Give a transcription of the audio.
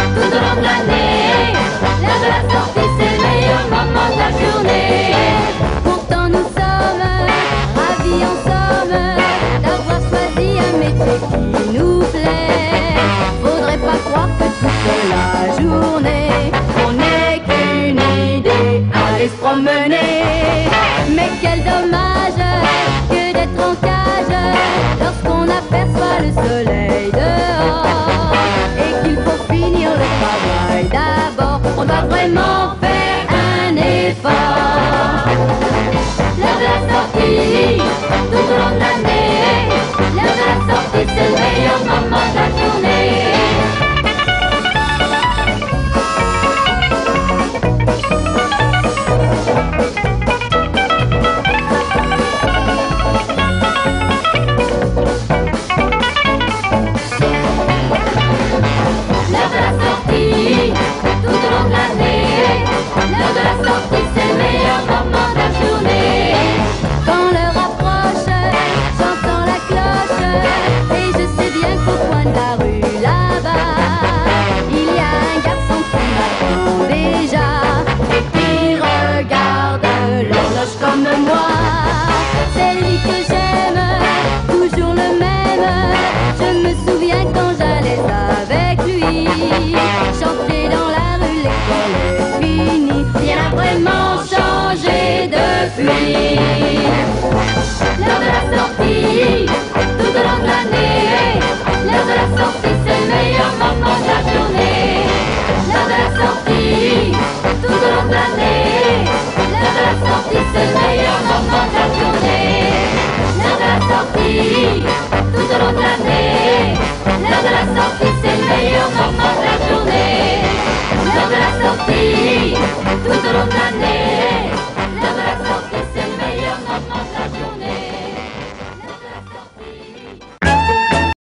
tout au long de l'année. L'heure de la sortie, c'est le meilleur moment de la journée. Pourtant nous sommes ravis en somme d'avoir choisi un métier qui nous plaît. Faudrait pas croire que toute la journée on n'est qu'une idée à aller se promener. Mais quel dommage que d'être en cage lorsqu'on aperçoit le soleil dehors et qu'il faut finir le travail d'abord. On doit vraiment faire un effort. L'heure de la sortie, tout au long de l'année. L'heure de la sortie, c'est le meilleur moment de la journée. L'heure de la sortie, tout au long de l'année. L'heure de la sortie, c'est le meilleur moment de la journée. Quand l'heure approche, j'entends la cloche et je sais bien qu'au coin de la rue là-bas, il y a un garçon qui m'attend déjà et qui regarde l'horloge comme moi. C'est lui que j'aime, toujours le même. Je me souviens quand j'allais avec lui chanter dans la rue, l'école est finie. Rien n'a vraiment changé depuis. L'heure de la sortie, tout au long de l'année. L'heure de la sortie, c'est le meilleur moment de la journée. L'heure de la sortie, tout au long de l'année. L'heure de la sortie, c'est le meilleur moment de la journée. L'heure de la sortie, tout au long de l'année. L'heure de la sortie, c'est le meilleur moment.